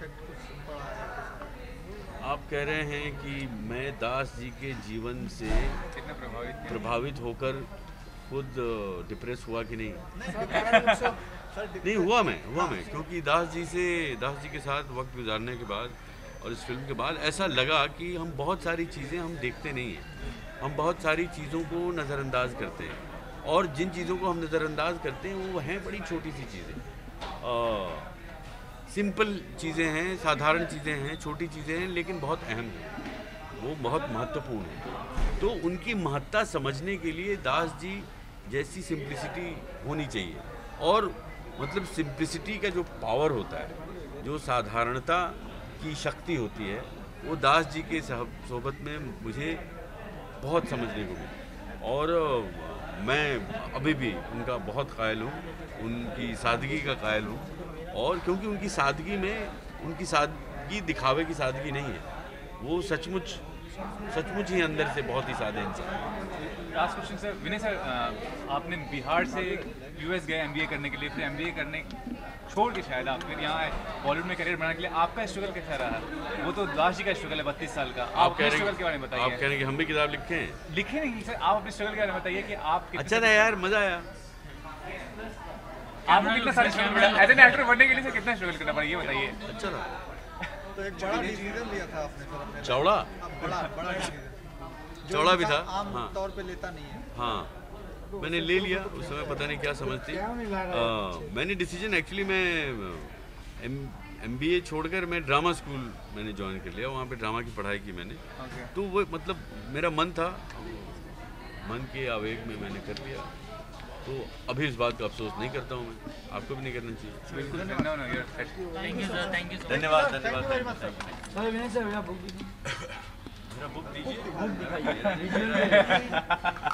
Effect कुछ पड़ा है? आप कह रहे हैं कि मैं दास जी के जीवन से कितना प्रभावित होकर खुद डिप्रेस हुआ कि नहीं? सर नहीं हुआ मैं क्योंकि दास जी के साथ वक्त गुजारने के बाद और इस फिल्म के बाद ऐसा लगा कि हम बहुत सारी चीज़ें हम देखते नहीं हैं, हम बहुत सारी चीज़ों को नज़रअंदाज करते हैं और जिन चीज़ों को हम नज़रअंदाज करते हैं वो हैं बड़ी छोटी सी चीज़ें, सिंपल चीज़ें हैं, साधारण चीज़ें हैं, छोटी चीज़ें हैं लेकिन बहुत अहम हैं, वो बहुत महत्वपूर्ण है। तो उनकी महत्ता समझने के लिए दास जी जैसी सिंप्लिसिटी होनी चाहिए और मतलब सिंप्लिसिटी का जो पावर होता है, जो साधारणता की शक्ति होती है, वो दास जी के सोबत में मुझे बहुत समझने को मिली और मैं अभी भी उनका बहुत कायल हूँ, उनकी सादगी का कायल हूँ और क्योंकि उनकी सादगी दिखावे की सादगी नहीं है, वो सचमुच ही अंदर से बहुत ही सादे इंसान। Last question sir, Vinay sir, आपने बिहार से यूएस गए एमबीए करने के लिए, फिर एमबीए करने छोड़ के शायद आप फिर यहाँ आए बॉलीवुड में करियर बनाने के लिए। आपका स्ट्रगल कैसा रहा? वो तो दास जी का स्ट्रगल है 32 साल का, आप अपने स्ट्रगल के बारे में बताइए। आप कह रहे हैं कि हम भी किताब लिखे नहीं सर, आप अपने स्ट्रगल के बारे में बताइए कि आप अच्छा था यार, मजा आया। आपको कितना सारा स्ट्रगल पड़ा एज एन एक्टर बनने के लिए? सर कितना स्ट्रगल करना पड़ा ये बताइए। अच्छा था। तो एक बड़ा डिसीजन लिया था आपने फिर अपने चौड़ा बड़ा डिसीजन चौड़ा भी था, आम हाँ तौर पे लेता नहीं है। हाँ मैंने ले लिया, उस समय पता नहीं क्या समझती। मैंने डिसीजन एक्चुअली मैं एमबीए छोड़कर मैं ड्रामा स्कूल मैंने ज्वाइन कर लिया, वहाँ पे ड्रामा की पढ़ाई की मैंने। तो वो मतलब मेरा मन था, मन के आवेग में मैंने कर लिया, तो अभी इस बात का अफसोस नहीं करता हूँ मैं, आपको भी नहीं करना चाहिए। बिल्कुल थैंक यू सर। धन्यवाद। सर विनय सर, मेरा बुक मेरा बुक दीजिए।